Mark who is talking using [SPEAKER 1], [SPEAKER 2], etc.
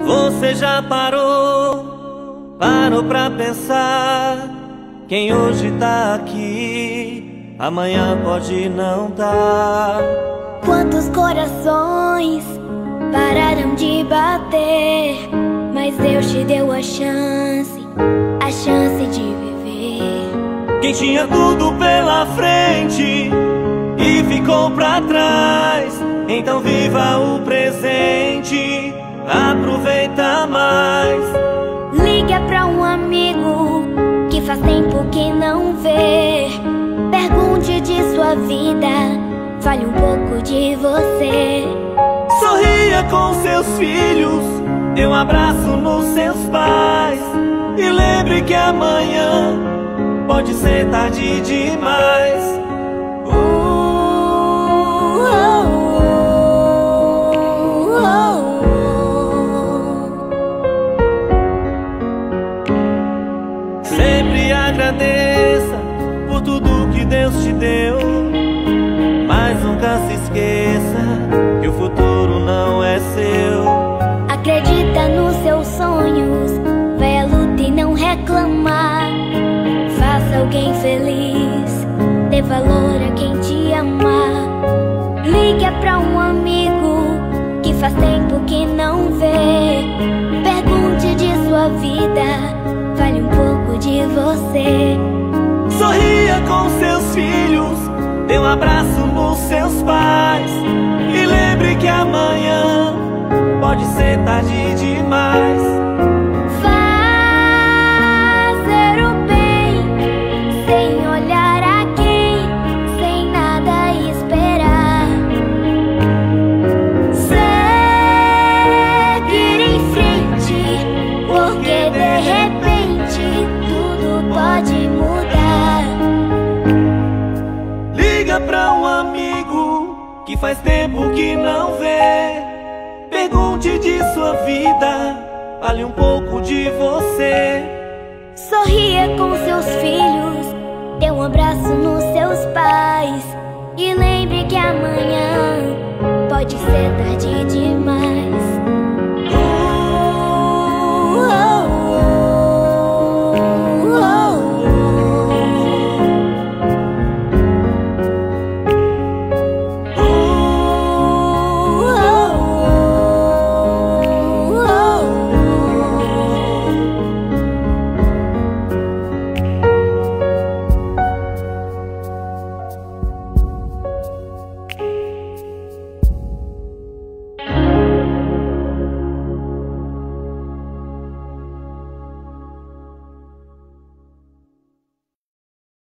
[SPEAKER 1] Você já parou pra pensar? Quem hoje tá aqui, amanhã pode não tá.
[SPEAKER 2] Quantos corações pararam de bater, mas Deus te deu a chance de viver.
[SPEAKER 1] Quem tinha tudo pela frente e ficou pra trás, então viva o presente, aproveita mais.
[SPEAKER 2] Liga pra um amigo que faz tempo que não vê. Pergunte de sua vida, fale um pouco de você.
[SPEAKER 1] Sorria com seus filhos, dê um abraço nos seus pais. E lembre que amanhã pode ser tarde demais. Sempre agradeça por tudo que Deus te deu, mas nunca se esqueça que o futuro não é seu.
[SPEAKER 2] Acredita nos seus sonhos, vai à luta e não reclamar. Faça alguém feliz, dê valor a quem te amar. Liga pra um amigo que faz tempo que não vê. Pergunte de sua vida, fale um pouco de você.
[SPEAKER 1] Sorria com seus filhos, dê um abraço nos seus pais. E lembre que amanhã pode ser tarde demais.
[SPEAKER 2] Fazer o bem sem olhar a quem, sem nada esperar. Seguir em frente, porque de repente tudo pode mudar.
[SPEAKER 1] Liga pra um amigo que faz tempo que não vê. Pergunte de sua vida, fale um pouco de você.
[SPEAKER 2] Sorria com seus filhos, dê um abraço nos seus pais. E lembre que amanhã pode ser tarde demais.